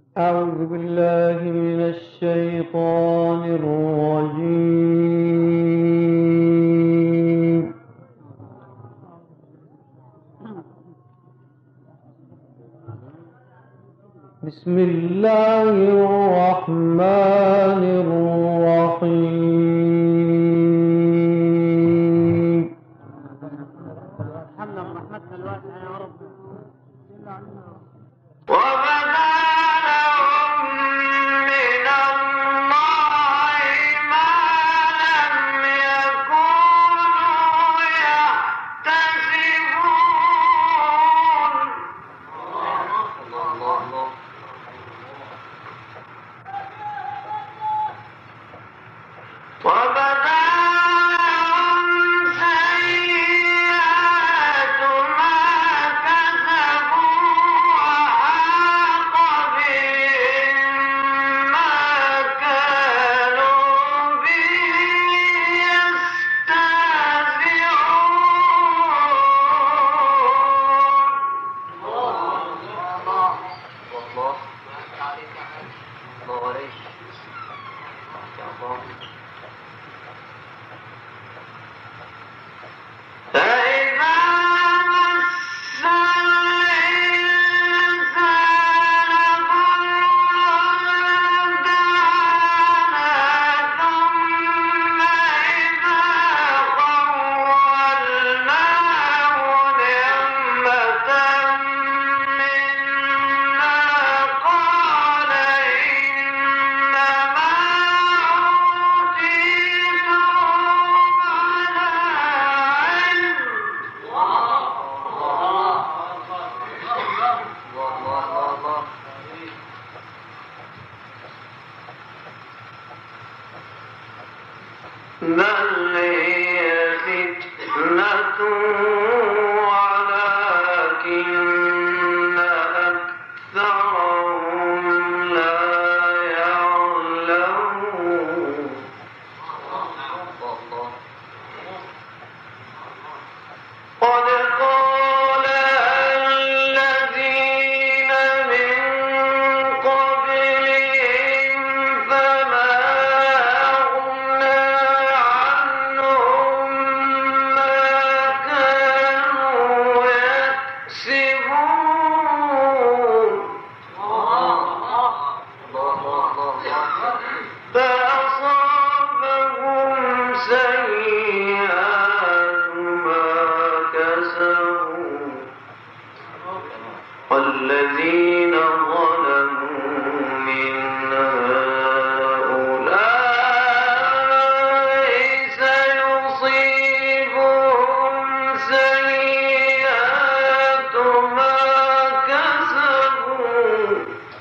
أعوذ بالله من الشيطان الرجيم. بسم الله الرحمن الرحيم. ارحمنا برحمتك الواسعة يا رب. بل هي فتنة ولكن أكثرهم لا يعلمون. قد قال الذين من قبلهم فما أغنى عنهم ما كانوا يكسبون. فأصابهم سيئات ما كسبوا والذين ظلموا من هؤلاء سيصيبهم سيئات ما كسبوا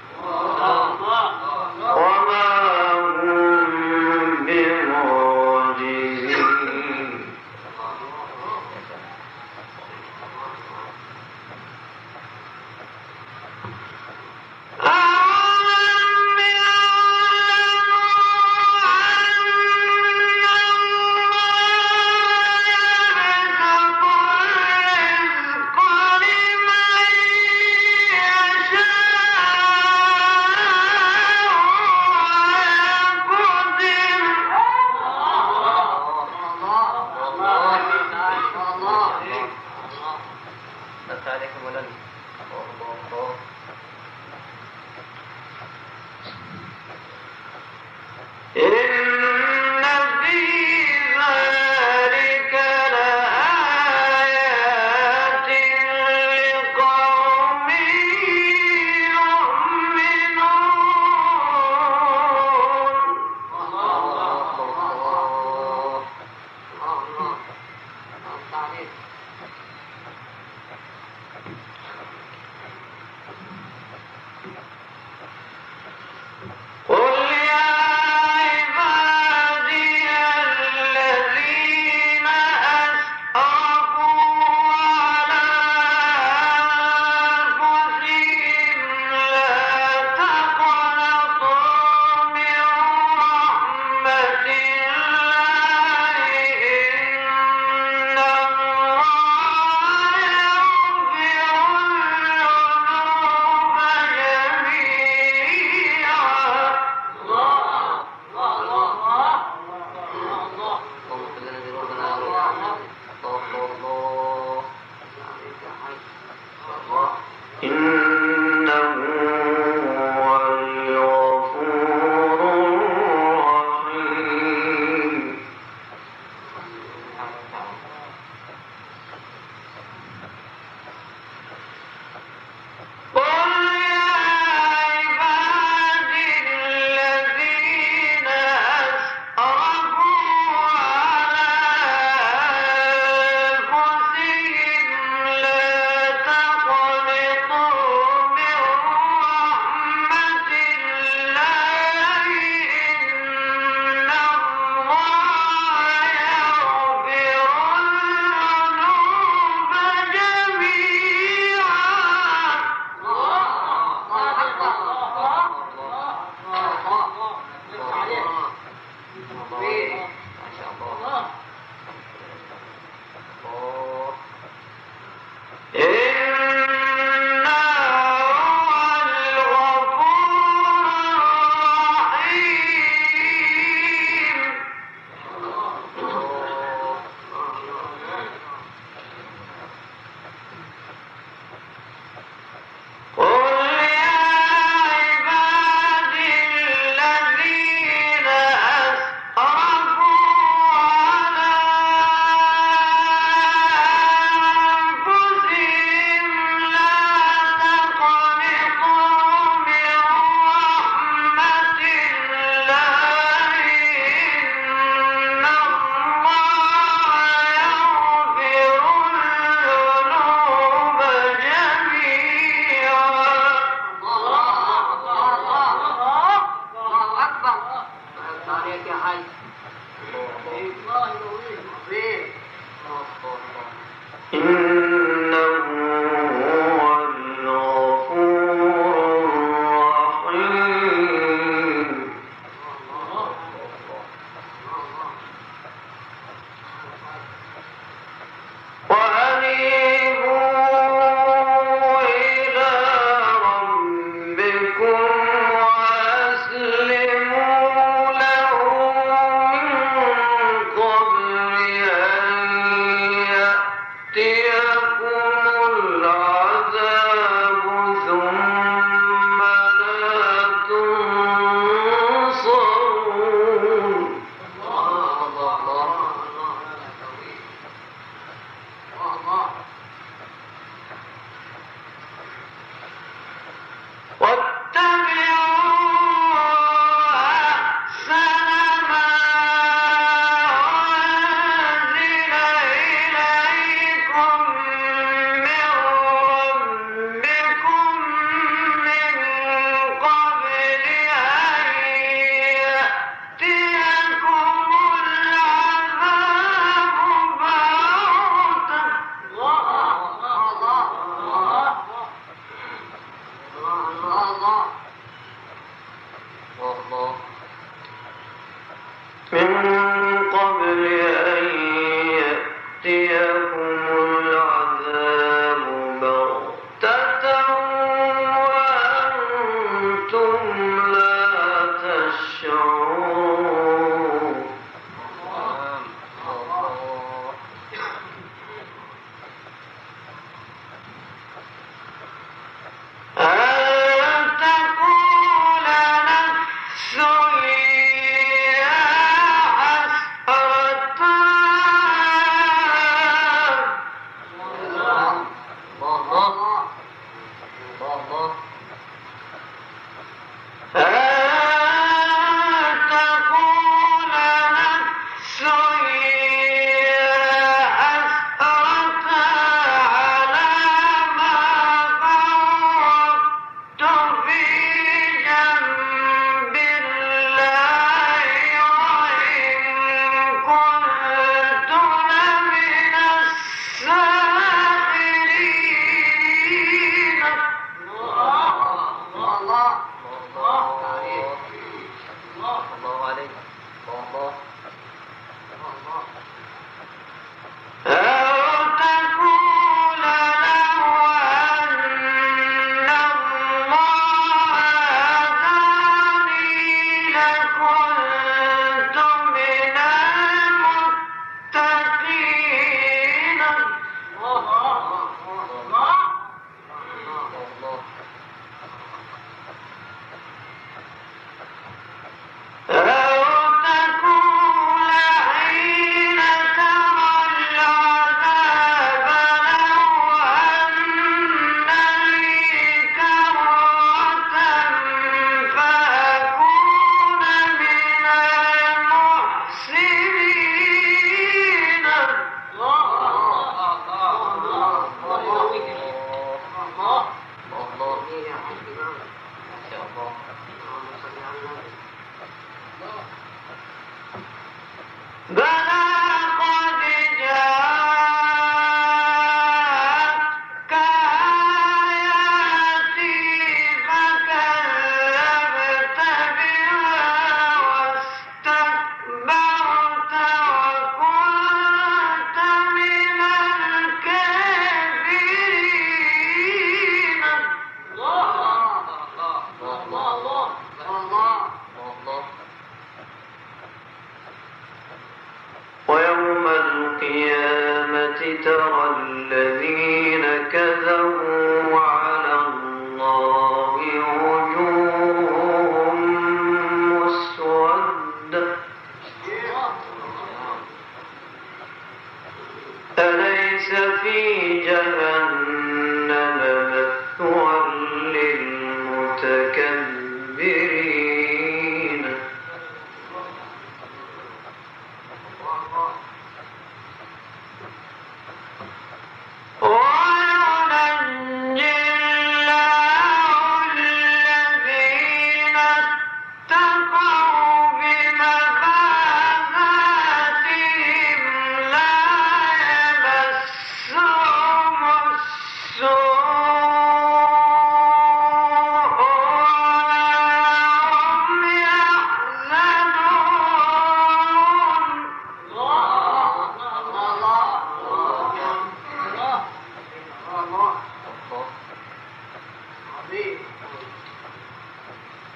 وما هم بمعجزين. أَوَلَمْ يَعْلَمُوا أَنَّ اللَّهَ يَبْسُطُ الرِّزْقَ لِمَن إِنَّ فِي ذَلِكَ لَآيَاتٍ لِقَوْمٍ يُؤْمِنُونَ. قُلْ يَا عِبَادِ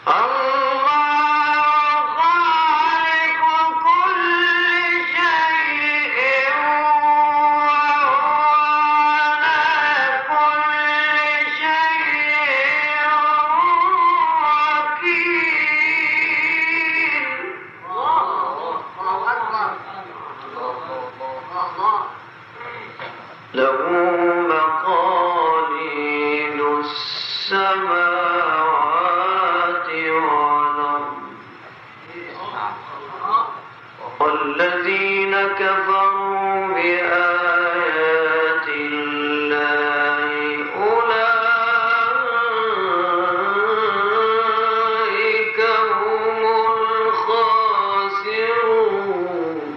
والذين كفروا بآيات الله أولئك هم الخاسرون.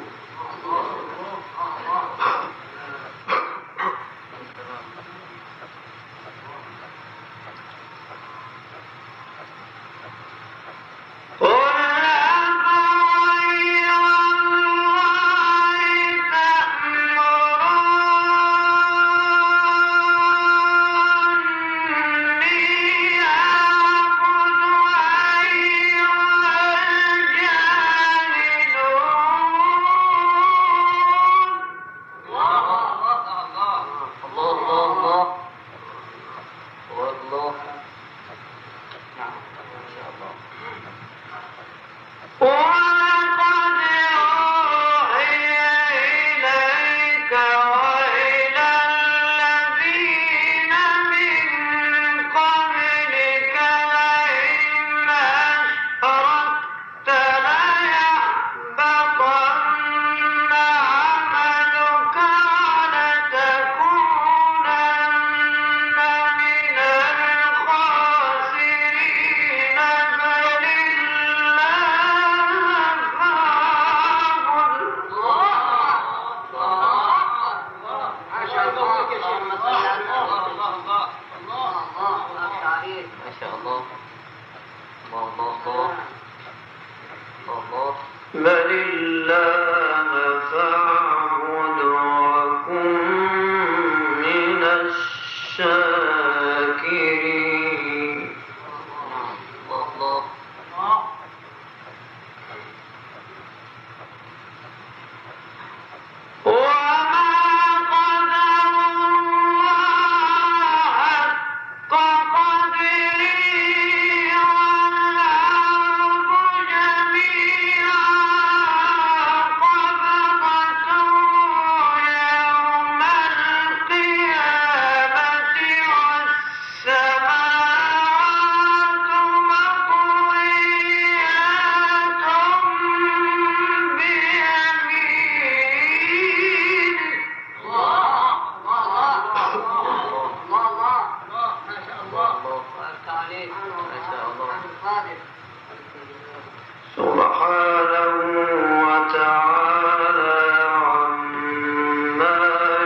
بل الله فاعبد وكن من الشاكرين. سبحانه وتعالى عما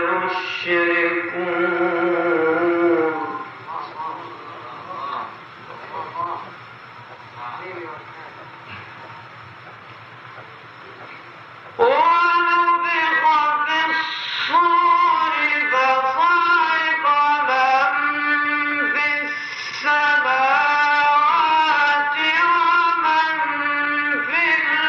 يشركون. ونفخ في الصور فصعق من في السماوات ومن في الأرض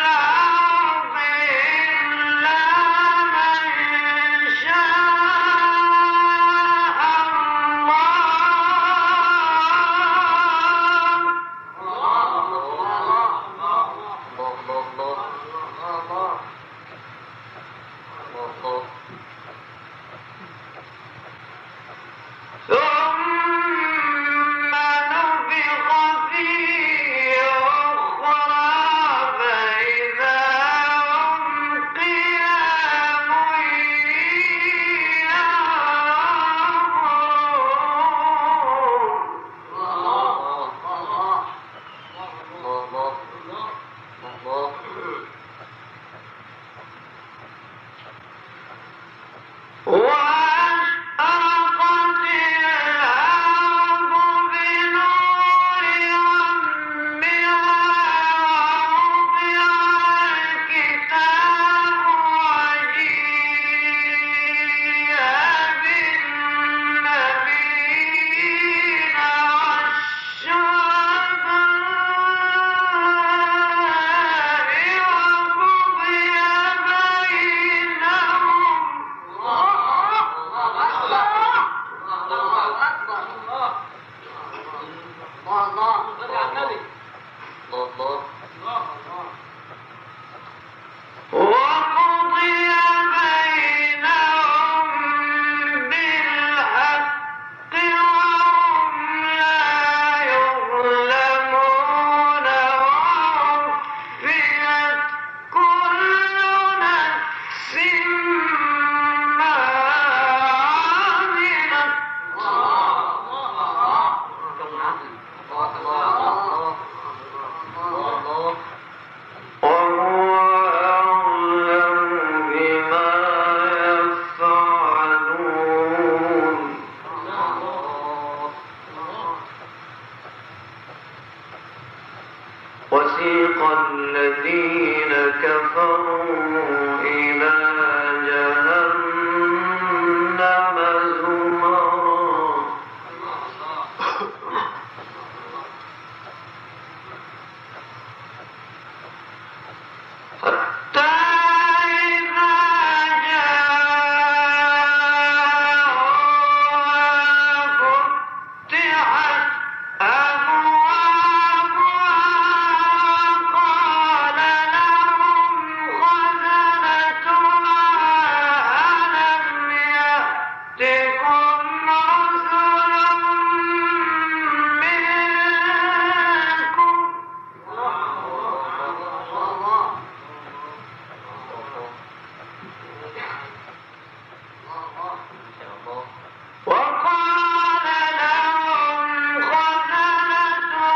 وسيق الذين كفروا إلى جهنم زمرا حتى إذا جاءوها فتحت أبوابها قال لهم خزنتها ألم يأتكم رسل منكم وقال لهم خزنتها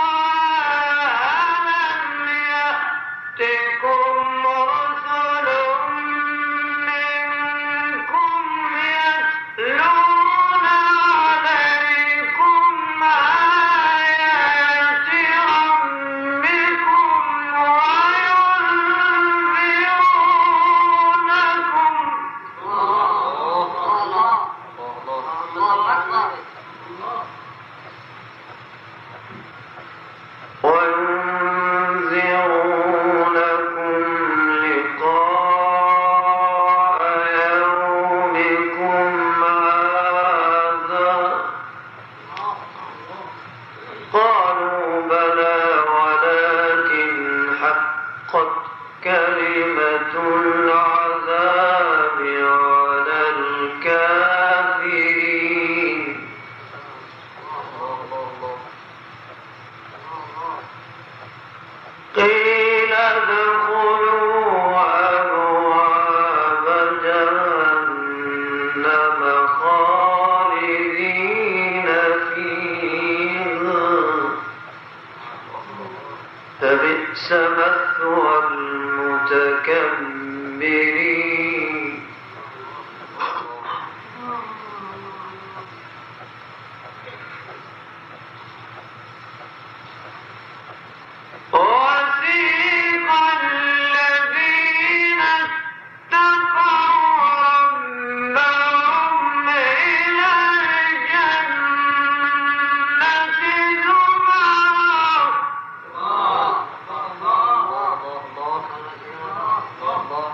ألم يأتكم رسل منكم يتلون عليكم آيات ربكم وينذرونكم لقاء يومكم هذا قالوا بلى ولكن حقت كلمة العذاب على الكافرين قيل ادخلوا أبواب جهنم خالدين فيها فبئس مثوى المتكبرين وسيق الذين اتقوا ربهم إلى الجنة زمرا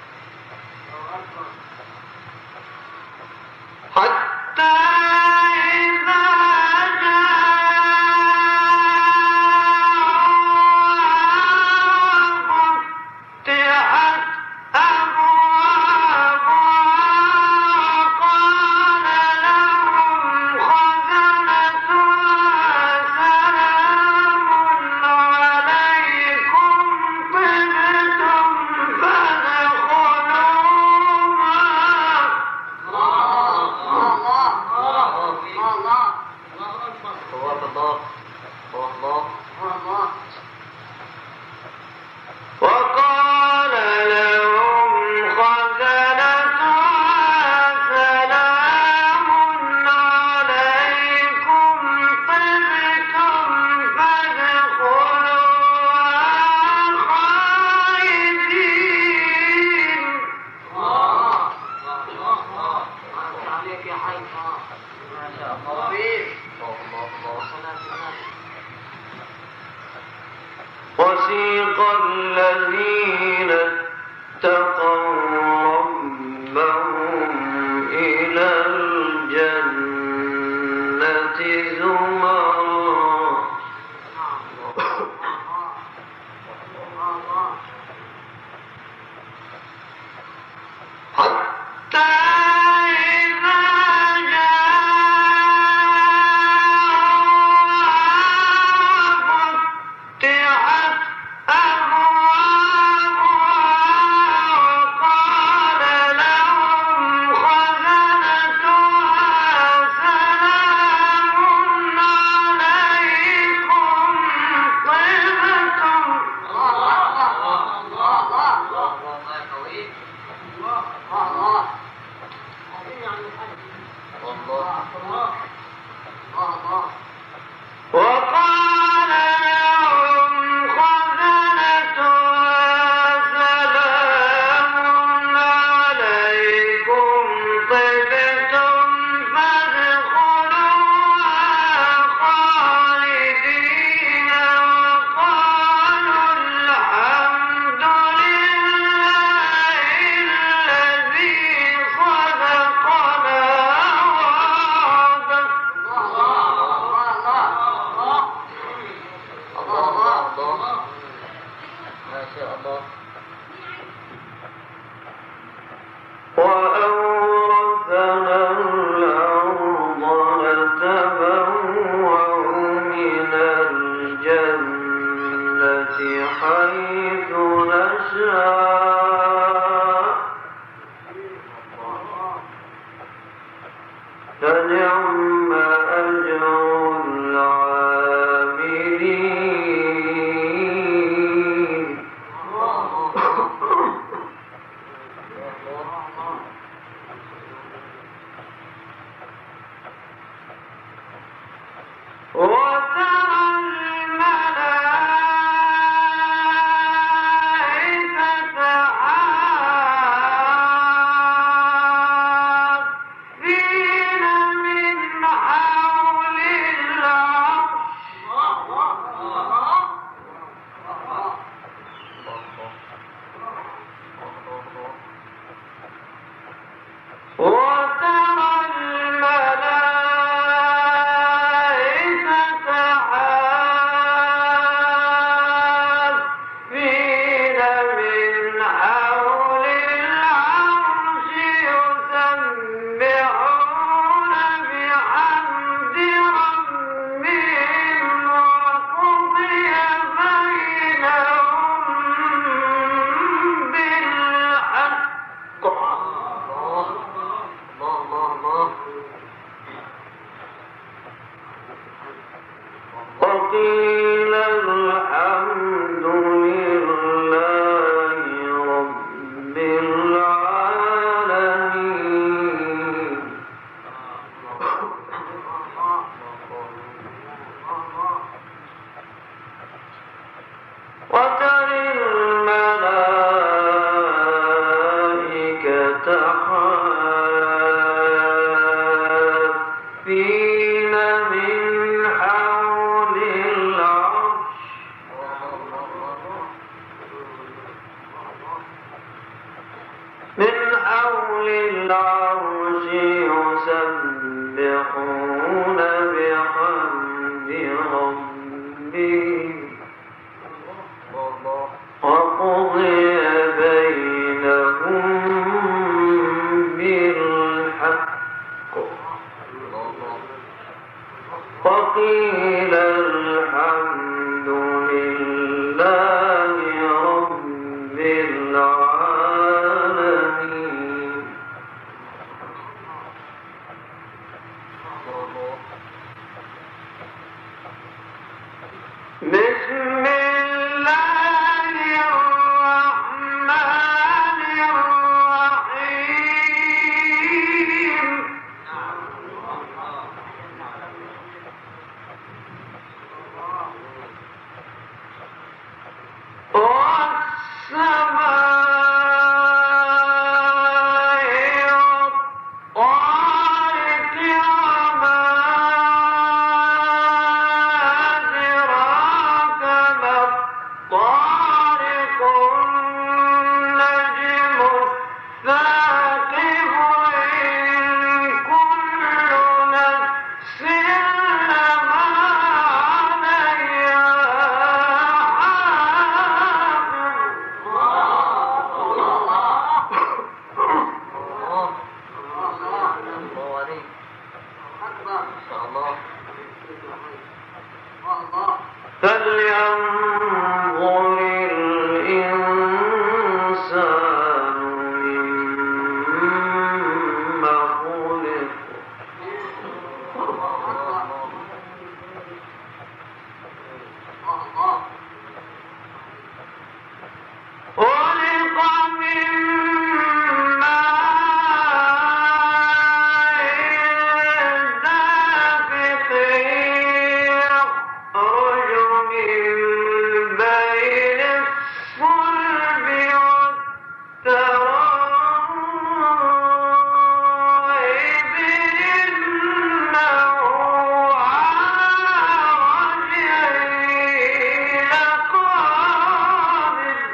حتى إذا فتحت أبوابها قال لهم خزنتها سلام عليكم طبتم فادخلوها وقال لهم خزنتها سلام عليكم طبتم فادخلوها خالدين عليك يا حي ما شاء الله وسيق الذين اتقوا ربهم إلى الجنة زمرا حتى إذا جاءوها فتحت أبوابها وأورثنا الأرض نتبوأ من الجنة حيث نشاء فنعم أجر العاملين وترى الملائكة حافين من حول العرش وترى الملائكة حافين من حول العرش يسبحون بحمد ربهم وقضي بينهم بالحق وقيل الحمد لله رب العالمين وترى الملائكة حافين من حول العرش يسبحون بحمد ربهم وقضي بينهم بالحق وقيل الحمد لله رب العالمين بسم الله الرحمن الرحيم فلينظر الإنسان مما خلق خلق من ماء دافق يخرج من بين الصلب والترائب إنه على وجهه لقادر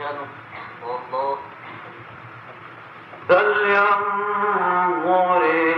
فلينظر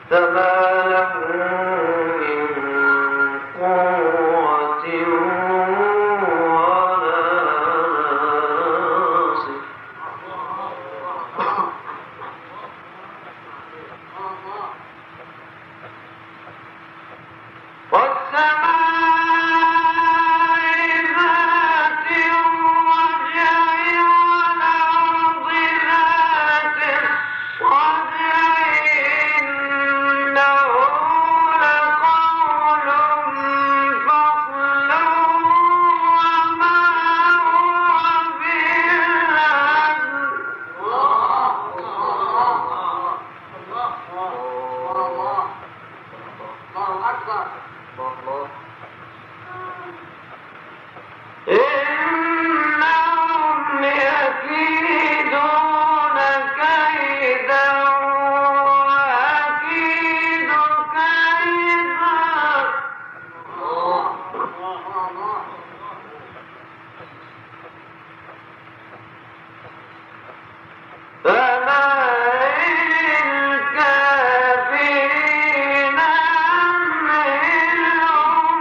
فما له من قوة ولا ناصر إنهم يكيدون كيدا وأكيد كيدا فمهل الكافرين أمهلهم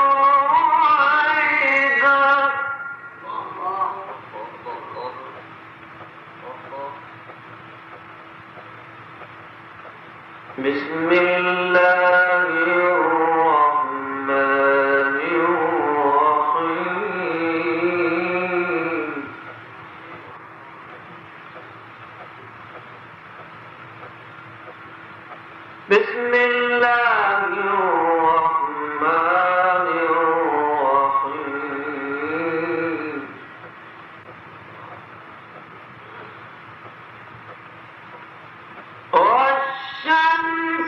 رويدا بسم الله الرحمن الرحيم بسم الله الرحمن الرحيم والشمس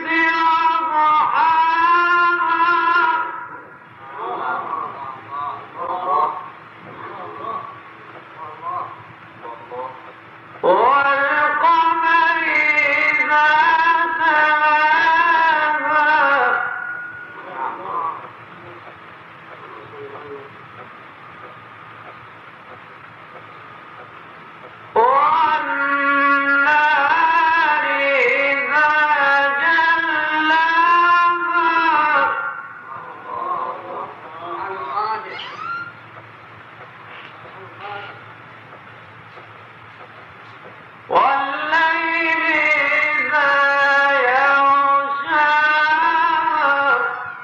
وضحاها والقمر إذا تلاها والنهار إذا جلاها والليل إذا يغشاها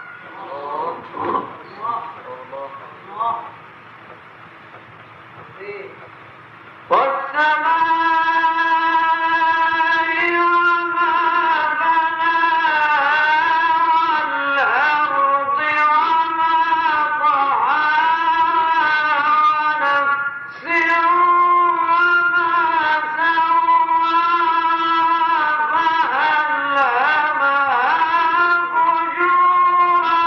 والسماء وما بناها والأرض وما طحاها ونفس وما سواها فألهمها فجورها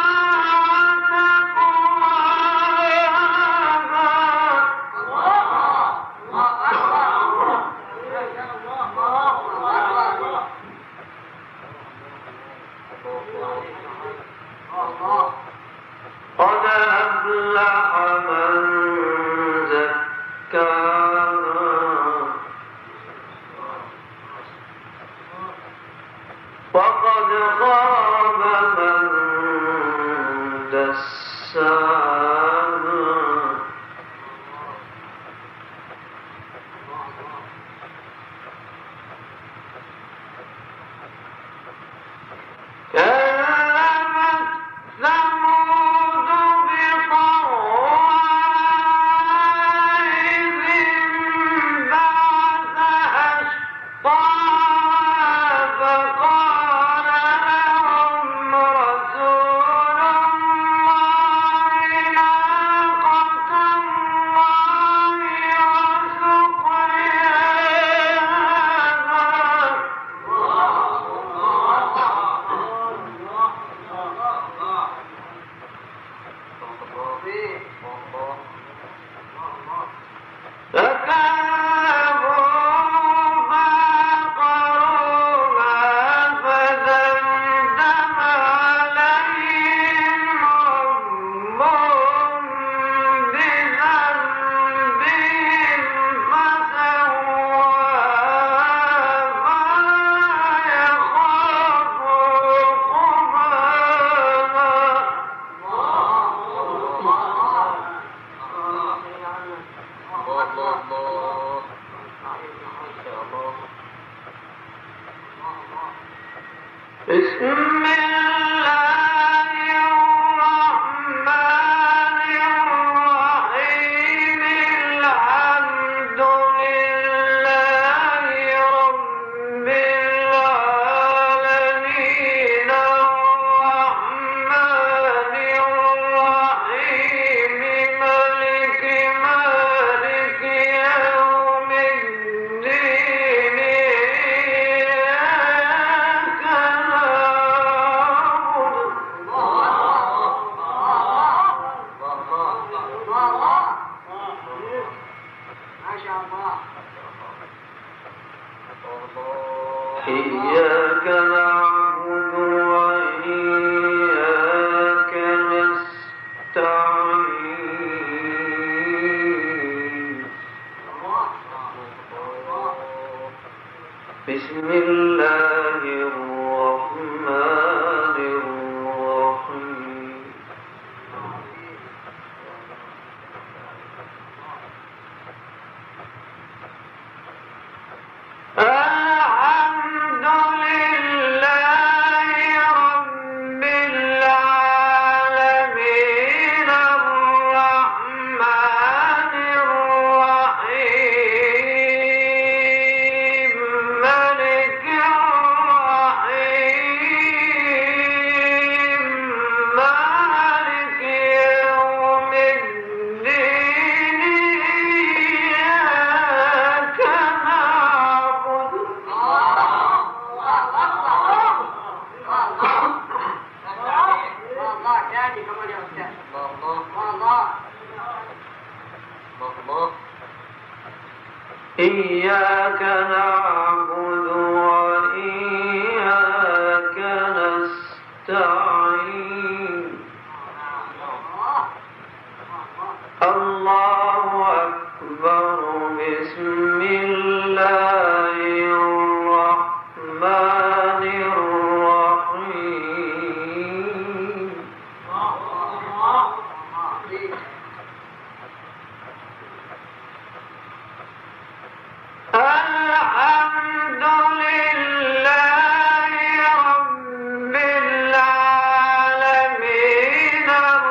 وتقواها قد أفلح من زكاها وقد خاب من دساها كذبت ثمود بطغواهم إذ بعث أشقاها فقال لهم بسم الله الرحمن الرحيم الحمد لله رب العالمين الرحمن الرحيم مالك يوم الدين إياك ما شاء الله. إياك نعبد وإياك نستعين بسم الله الرحمن الرحيم الحمد لله رب العالمين الرحمن الرحيم مالك الرحيم مالك يوم الدين إياك نعبد الله تاني كمان يا أستاذ. الله. إياك نعبد وإياك نستعين الله أكبر بسم الله الرحمن الرحيم الحمد لله رب العالمين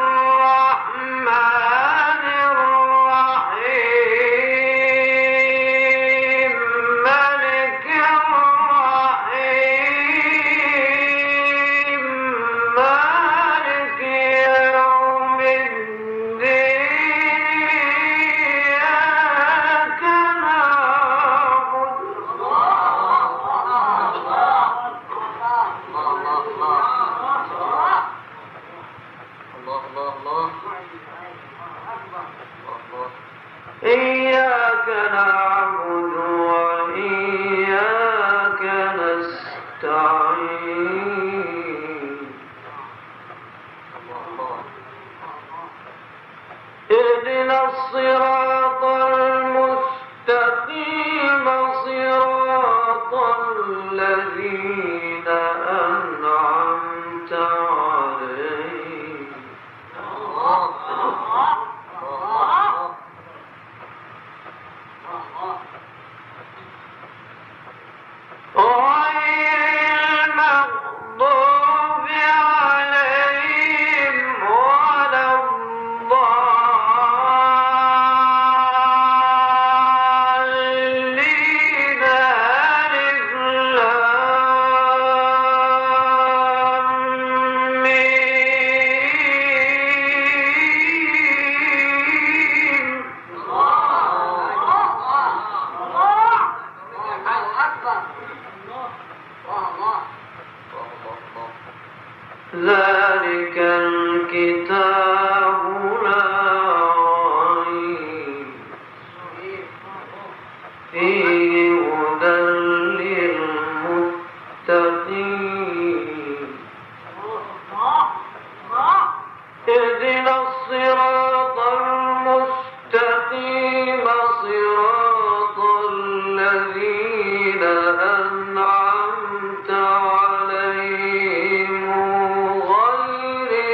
الرحمن الرحيم مالك الرحيم مالك يوم الدين إياك نعبد إياك نعبد وإياك نستعين اهدنا الصراط المستقيم صراط الذين أنعمت عليهم غير المغضوب عليهم ولا الضالين ألف لام ميم ذلك الكتاب لا ريب فيه هدى للمتقين اهدنا الصراط المستقيم صراط الذين أنعمت عليهم غير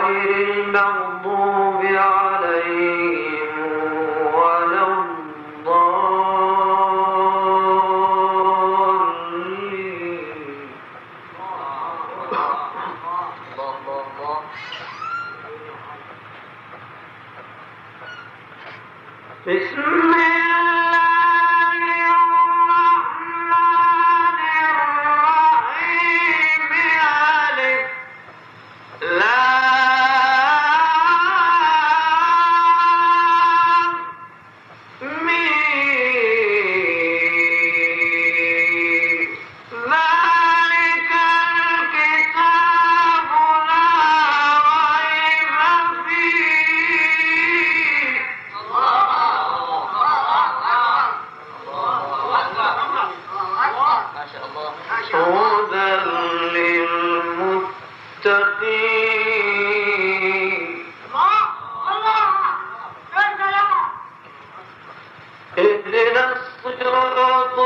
غير المغضوب عليهم ولا الضالين. بسم الله الرحمن الرحيم. ألف لام ميم. ذلك الكتاب لا ريب فيه. هدى للمتقين. اهدنا الصراط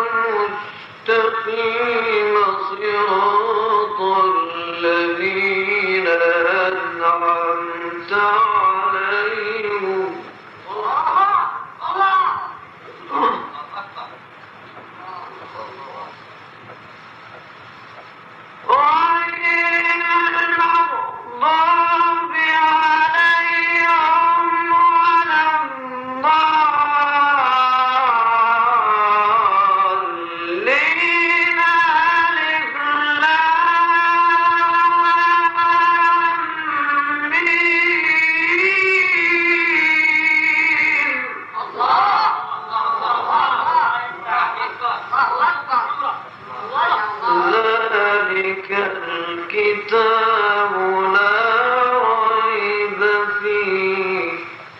المستقيم صراط الذين أنعمت عليهم غير المغضوب عليهم ولا الضالين. ألف لام ميم. ذلك الكتاب لا ريب فيه.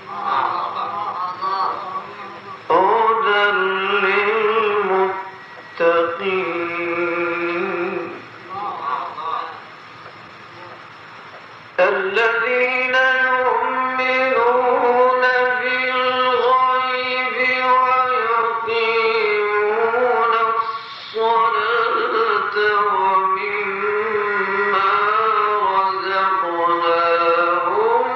هدى للمتقين الذين يؤمنون بالغيب ويقيمون الصلاة ومما رزقناهم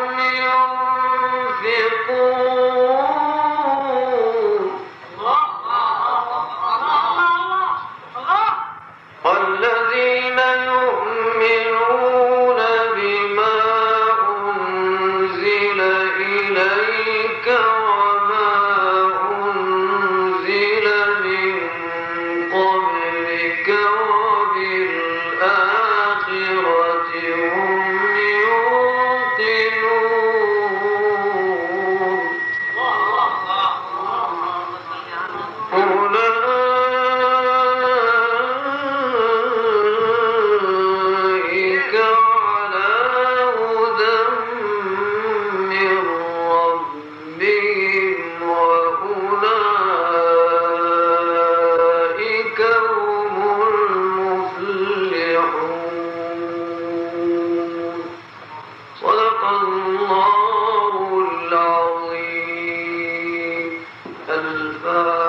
ينفقون. والذين يؤمنون بما أنزل إليك وما أنزل من قبلك وبالآخرة هم يوقنون. أولئك على هدى من ربهم وأولئك هم المفلحون. صدق الله العظيم. الفاتحة.